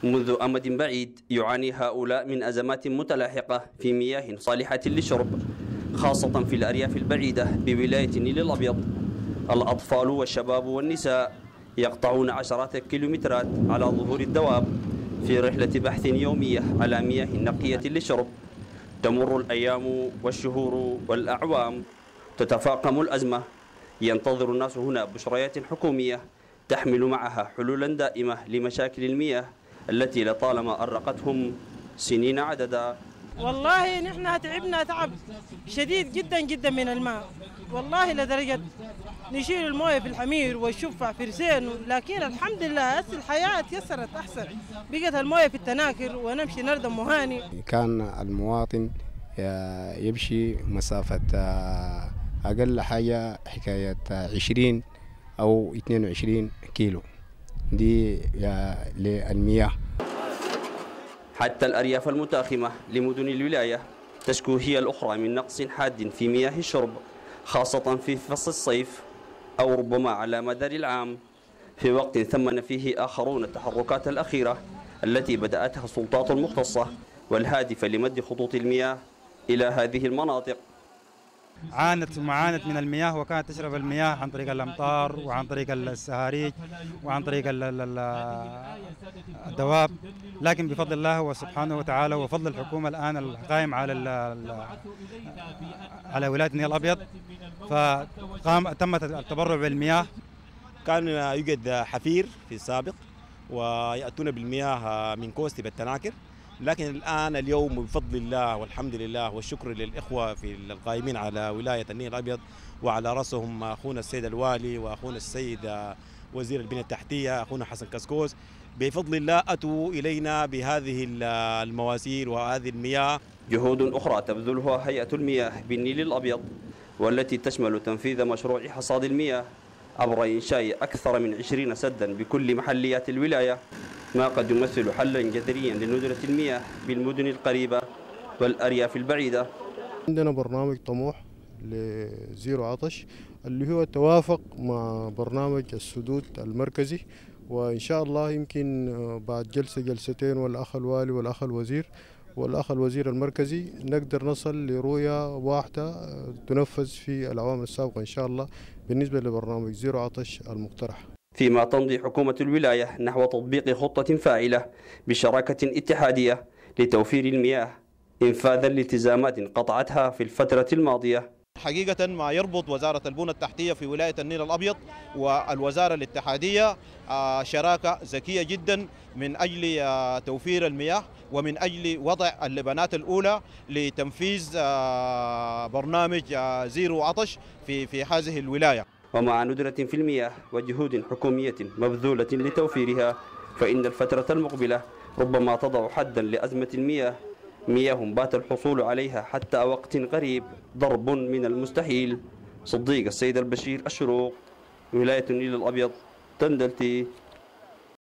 منذ أمد بعيد يعاني هؤلاء من أزمات متلاحقة في مياه صالحة للشرب، خاصة في الأرياف البعيدة بولاية النيل الأبيض. الأطفال والشباب والنساء يقطعون عشرات الكيلومترات على ظهور الدواب في رحلة بحث يومية على مياه نقية للشرب. تمر الأيام والشهور والأعوام، تتفاقم الأزمة. ينتظر الناس هنا بشريات حكومية تحمل معها حلولا دائمة لمشاكل المياه التي لطالما أرقتهم سنين عددا. والله نحن تعبنا تعب شديد جدا جدا من الماء، والله لدرجة نشيل المويه في الحمير والشفع في رسين، لكن الحمد لله هسه الحياة تيسرت أحسن، بقت المويه في التناكر ونمشي نردم مهاني. كان المواطن يمشي مسافة أقل حاجة حكاية 20 أو 22 كيلو دي للمياه. حتى الأرياف المتاخمة لمدن الولاية تشكو هي الأخرى من نقص حاد في مياه الشرب، خاصة في فصل الصيف أو ربما على مدار العام، في وقت ثمن فيه آخرون التحركات الأخيرة التي بدأتها السلطات المختصة والهادفة لمد خطوط المياه إلى هذه المناطق. عانت من المياه، وكانت تشرب المياه عن طريق الأمطار وعن طريق السهاريج وعن طريق الدواب، لكن بفضل الله سبحانه وتعالى وفضل الحكومة الآن القائم على ولاية النيل الأبيض، تمت التبرع بالمياه. كان يوجد حفير في السابق ويأتون بالمياه من كوستي بالتناكر، لكن الآن اليوم بفضل الله والحمد لله والشكر للإخوة في القائمين على ولاية النيل الأبيض، وعلى رأسهم أخونا السيد الوالي وأخونا السيد وزير البنية التحتية أخونا حسن كسكوس، بفضل الله أتوا إلينا بهذه المواسير وهذه المياه. جهود أخرى تبذلها هيئة المياه بالنيل الأبيض، والتي تشمل تنفيذ مشروع حصاد المياه عبر إنشاء أكثر من 20 سدا بكل محليات الولاية، ما قد يمثل حلا جذريا لندرة المياه بالمدن القريبة والأرياف البعيدة. عندنا برنامج طموح لزيرو عطش اللي هو توافق مع برنامج السدود المركزي، وإن شاء الله يمكن بعد جلستين والأخ الوالي والأخ الوزير المركزي نقدر نصل لرؤية واحدة تنفذ في الأعوام السابقة إن شاء الله بالنسبة لبرنامج زيرو عطش المقترح. فيما تمضي حكومة الولاية نحو تطبيق خطة فاعلة بشراكة اتحادية لتوفير المياه إنفاذا لالتزامات قطعتها في الفترة الماضية. حقيقة ما يربط وزارة البنى التحتية في ولاية النيل الأبيض والوزارة الاتحادية شراكة ذكية جدا من أجل توفير المياه ومن أجل وضع اللبنات الأولى لتنفيذ برنامج زيرو عطش في هذه الولاية. ومع ندرة في المياه وجهود حكومية مبذولة لتوفيرها، فإن الفترة المقبلة ربما تضع حدا لأزمة المياه، مياه بات الحصول عليها حتى وقت قريب ضرب من المستحيل. صديق السيد البشير، الشروق، ولاية النيل الأبيض، تندلتي.